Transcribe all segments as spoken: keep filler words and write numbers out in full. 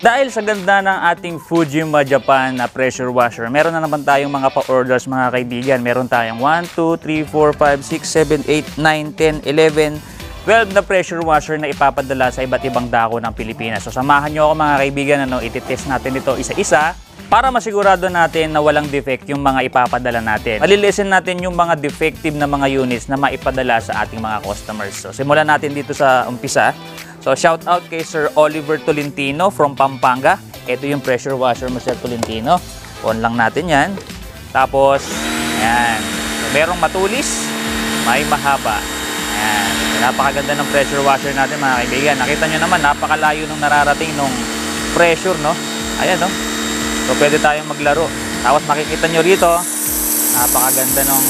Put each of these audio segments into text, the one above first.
Dahil sa ganda ng ating Fujima Japan na pressure washer, meron na naman tayong mga pa-orders mga kaibigan. Meron tayong one, two, three, four, five, six, seven, eight, nine, ten, eleven, twelve na pressure washer na ipapadala sa iba't ibang dako ng Pilipinas. So samahan nyo ako mga kaibigan, ano, ititest natin ito isa-isa para masigurado natin na walang defect yung mga ipapadala natin. Malilesen natin yung mga defective na mga units na maipadala sa ating mga customers. So simulan natin dito sa umpisa. So shout out kay Sir Oliver Tolentino from Pampanga. Ito yung pressure washer mo, Sir Tolentino. On lang natin yan. Tapos, ayan. So, merong matulis, may mahaba. Ayan. So, napakaganda ng pressure washer natin mga kaibigan. Nakita nyo naman, napakalayo nung nararating nung pressure, no? Ayan, no? So pwede tayong maglaro. Tapos makikita nyo rito, napakaganda nung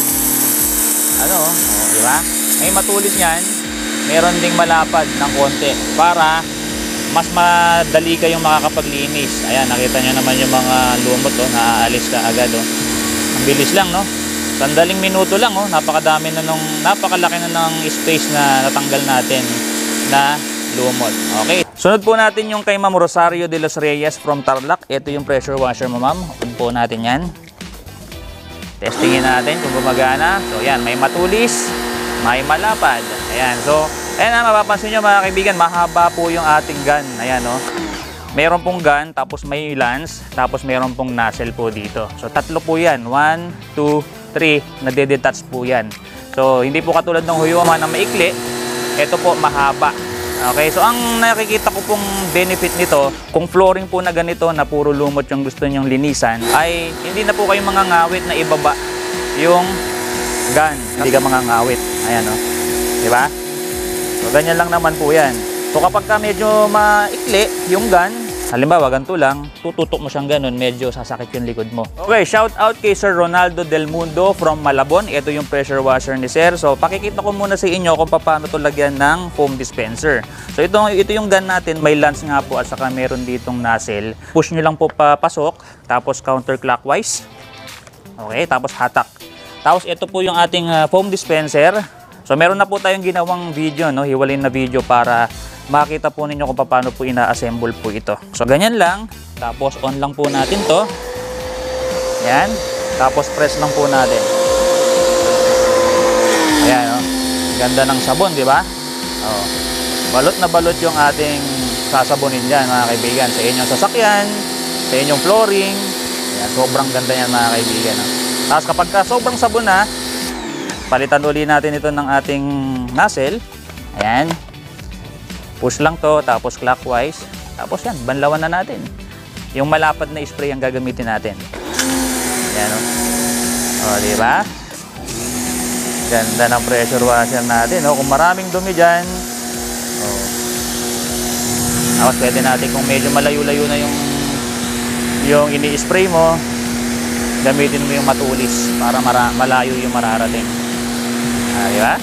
ano, oh, di ba? May matulis yan, meron ding malapad ng konti para mas madali kayong makakapaglinis. Ayan, nakita nyo naman yung mga lumot, oh, naaalis ka agad, oh. Ang bilis lang, no? Sandaling minuto lang, oh, napakadami na nung, napakalaki na ng space na natanggal natin na lumot. Okay. Sunod po natin yung kay Ma'am Rosario de los Reyes from Tarlac. Ito yung pressure washer mo, ma'am. On po natin yan. Testingin natin kung gumagana. So yan, may matulis, may malapad. Ayan. So, ayan na, mapapansin nyo mga kaibigan, mahaba po yung ating gun. Ayan, no? Meron pong gun, tapos may lance, tapos meron pong nozzle po dito. So tatlo po yan. one, two, three. Nade-detach po yan. So hindi po katulad ng Huyoma na maikli. Ito po mahaba. Okay, so ang nakikita ko pong benefit nito, kung flooring po na ganito na puro lumot yung gusto nyong linisan, ay hindi na po kayo mangangawit na ibaba yung gun. Hindi ka mangangawit. Ayan, o. Diba? So, ganyan lang naman po yan. So, kapag ka medyo maikli yung gun, halimbawa, ganito lang, tututok mo siyang ganun, medyo sasakit yung likod mo. Okay, shout out kay Sir Ronaldo Del Mundo from Malabon. Ito yung pressure washer ni Sir. So, pakikita ko muna sa inyo kung paano ito lagyan ng foam dispenser. So, ito, ito yung gun natin. May lance nga po at saka meron ditong nozzle. Push nyo lang po papasok, tapos counterclockwise. Okay, tapos hatak. Tapos, ito po yung ating uh, foam dispenser. So, meron na po tayong ginawang video, no? Hiwalay na video para makita po ninyo kung paano po ina-assemble po ito. So, ganyan lang. Tapos, on lang po natin to. Yan. Tapos, press lang po natin. Ayan, oh. Ganda ng sabon, di ba? Oh. Balot na balot yung ating sasabonin dyan, mga kaibigan. Sa inyong sasakyan, sa inyong flooring. Ayan, sobrang ganda yan, mga kaibigan. Oh. Tapos, kapag ka sobrang sabon na, palitan uli natin ito ng ating nozzle. Ayan. Push lang to, tapos clockwise. Tapos yan, banlawan na natin. Yung malapad na spray ang gagamitin natin. Yan, o. O, diba? Ganda ng pressure washer natin, o. Kung maraming dumi dyan, o. Tapos pwede natin kung medyo malayo-layo na yung yung ini-spray mo, gamitin mo yung matulis para mara malayo yung mararating. Ah, diba?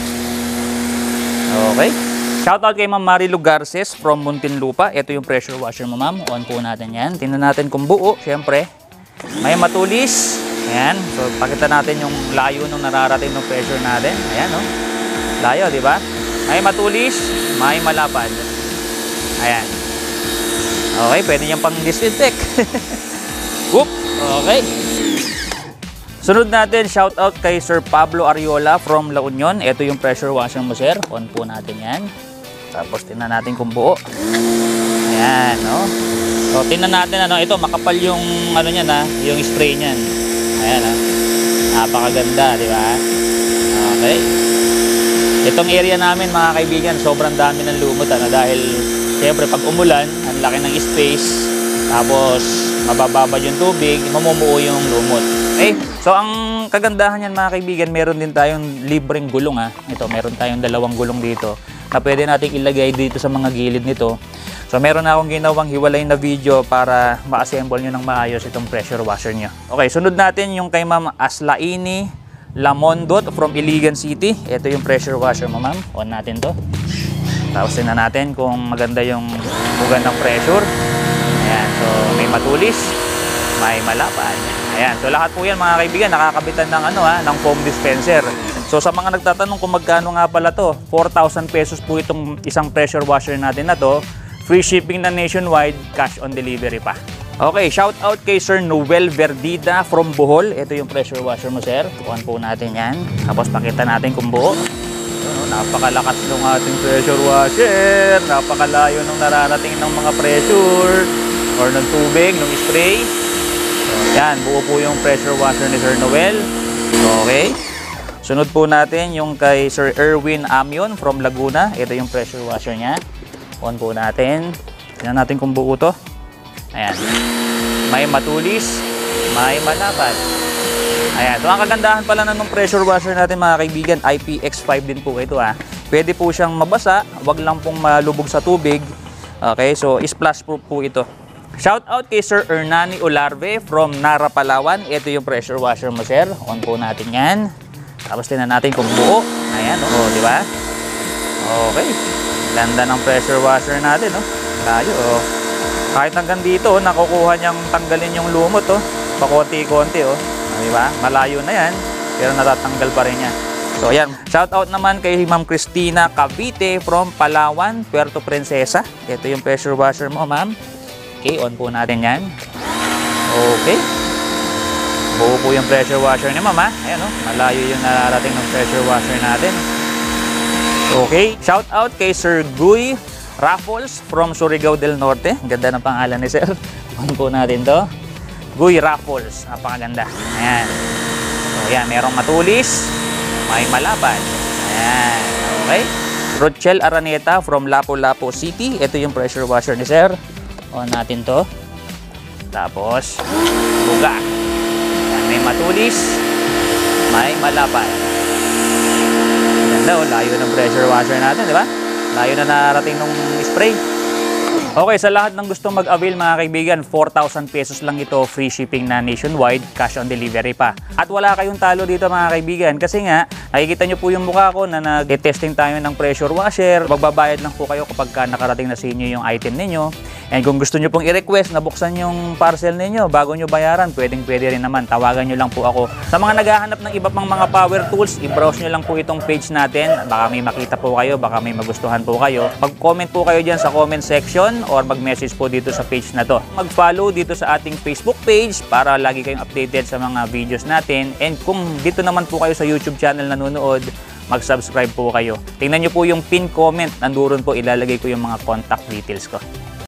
Okay. Shoutout kay Ma'am Marilu Garces from Muntinlupa. Ito yung pressure washer mo, ma'am. On po natin yan. Tingnan natin kung buo, syempre. May matulis. Ayan. So, pakita natin yung layo nung nararating ng pressure natin. Ayan, no? Layo, di ba? May matulis, may malapad. Ayan. Okay, pwede niyang pang disinfect. Whoop! Okay. Sunod natin, shoutout kay Sir Pablo Ariola from La Union. Ito yung pressure washer mo, sir. On po natin yan. Tapos tingnan natin kung buo. Ayan, no? So tingnan natin, ano, ito makapal yung ano niyan, ha, yung spray niyan. Ayan, ha. Napakaganda, di ba? Okay. Itong area namin, mga kaibigan, sobrang dami ng lumot, ano, dahil siyempre pag umulan, ang laki ng space, tapos mabababad yung tubig, mamumuo yung lumot. Okay? So ang kagandahan niyan, mga kaibigan, meron din tayong libreng gulong, ha. Ito, meron tayong dalawang gulong dito na pwede nating ilagay dito sa mga gilid nito. So meron na akong ginawang hiwalay na video para ma-assemble nyo ng maayos itong pressure washer nyo. Okay, sunod natin yung kay Ma'am Aslaini Lamondot from Iligan City. Ito yung pressure washer mo, ma'am. On natin to. Tapos tingnan natin kung maganda yung bugan ng pressure. Ayan, so may matulis, may malapad. Ayan, so lahat po yan, mga kaibigan, nakakabitan ng ano, ha, ng foam dispenser. So sa mga nagtatanong kung magkano nga pala to, four thousand pesos po itong isang pressure washer natin na to. Free shipping na nationwide, cash on delivery pa. Okay, shout out kay Sir Noel Verdida from Bohol. Ito yung pressure washer mo, sir. Tukuhan po natin yan. Tapos pakita natin kung buo. Ano, napakalakas ng ating pressure washer. Napakalayo nung nararating ng mga pressure or ng tubig, ng spray. So, yan, buo po yung pressure washer ni Sir Noel. Okay. Sunod po natin yung kay Sir Erwin Amion from Laguna. Ito yung pressure washer niya. On po natin. Tingnan natin kung buo to. Ayan. May matulis, may malapad. Ayan. So, ang kagandahan pala na ng pressure washer natin mga kaibigan, I P X five din po ito ha. Pwede po siyang mabasa, wag lang pong malubog sa tubig. Okay, so splash proof po ito. Shout out kay Sir Hernani Olarve from Nara, Palawan. Ito yung pressure washer mo, sir. On po natin yan. Tapos tingnan natin kung buo. Ayan, oh, di ba? Okay. Ganda ng pressure washer natin, oh. Layo, oh. Kahit hanggang dito, oh, nakukuha niyang tanggalin yung lumot, oh. Pakonti-konti, oh. Di ba? Malayo na yan, pero natatanggal pa rin niya. So, ayan. Shout out naman kay Ma'am Cristina Cavite from Palawan, Puerto Princesa. Ito yung pressure washer mo, ma'am. Okay, on po natin yan. Okay. Buo po yung pressure washer ni ma'am, ha. Ayan, oh. Malayo yung nararating ng pressure washer natin. Okay, shout out kay Sir Guy Raffles from Surigao del Norte. Ganda ng pangalan ni sir. On po natin to. Guy Raffles, napakaganda. Ayan. So, ayan, merong matulis, may malapad. Ayan, okay. Rochelle Araneta from Lapu-Lapu City. Ito yung pressure washer ni sir. On natin to. Tapos, buga. Ayan, may matulis, may malapad. Ganda, oh, layo ng pressure washer natin, di ba? Layo na narating nung spray. Okay, sa lahat ng gustong mag-avail mga kaibigan, four thousand pesos lang ito, free shipping na nationwide, cash on delivery pa. At wala kayong talo dito mga kaibigan kasi nga, nakikita nyo po yung mukha ko na nag-testing tayo ng pressure washer. Magbabayad lang po kayo kapag ka nakarating na sa inyo yung item ninyo. And kung gusto nyo pong i-request na buksan yung parcel ninyo bago nyo bayaran, pwedeng pwede rin naman. Tawagan nyo lang po ako. Sa mga naghahanap ng iba pang mga power tools, i-browse nyo lang po itong page natin. Baka may makita po kayo, baka may magustuhan po kayo. Mag-comment po kayo dyan sa comment section or mag-message po dito sa page na to. Mag-follow dito sa ating Facebook page para lagi kayong updated sa mga videos natin. And kung dito naman po kayo sa YouTube channel nanonood, mag-subscribe po kayo. Tingnan nyo po yung pin comment. Nandoon po ilalagay ko yung mga contact details ko.